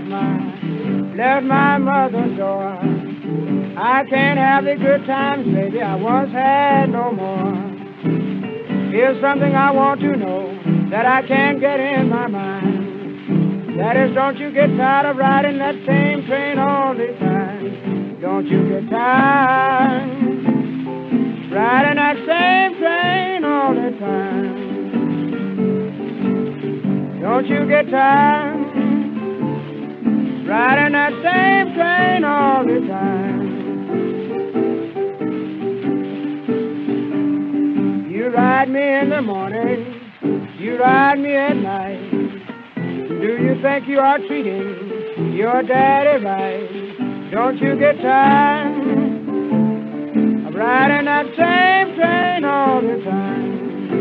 left my mother's door. I can't have the good times, baby, I once had no more. Here's something I want to know that I can't get in my mind. That is, don't you get tired of riding that same train all the time? Don't you get tired riding that same train all the time? Don't you get tired riding that same train all the time? You ride me in the morning, you ride me at night. Do you think you are treating your daddy right? Don't you get tired of riding that same train all the time?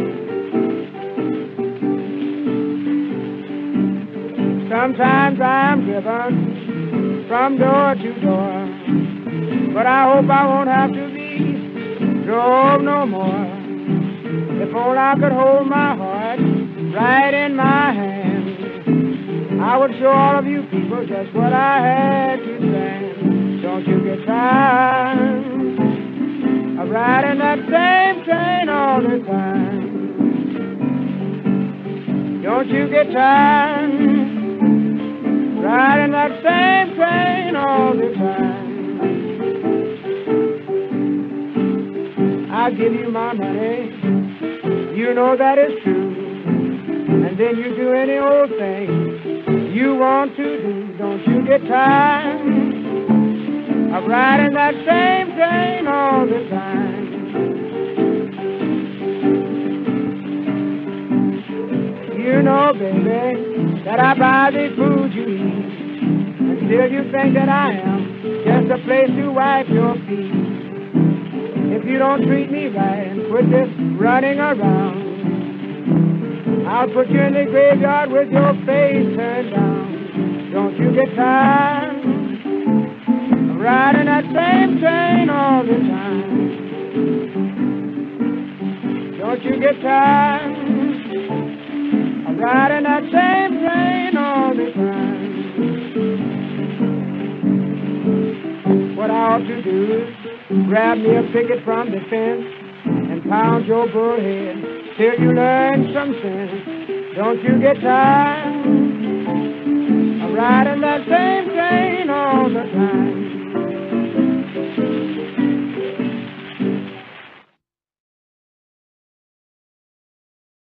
Sometimes I'm driven from door to door, but I hope I won't have to be drove no more. If only I could hold my heart right in my hand, I would show all of you people just what I had to stand. Don't you get tired of riding that same train all the time? Don't you get tired riding that same train all the time? I give you my money, you know that is true, and then you do any old thing you want to do. Don't you get tired of riding that same train all the time? You know, baby, that I buy the food you eat, and still you think that I am just a place to wipe your feet. If you don't treat me right and quit this running around, I'll put you in the graveyard with your face turned down. Don't you get tired of riding that same train all the time? Don't you get tired of riding that same train all the time? What I ought to do is grab me a picket from the fence and pound your bull head till you learn some sense. Don't you get tired of riding that same train all the time?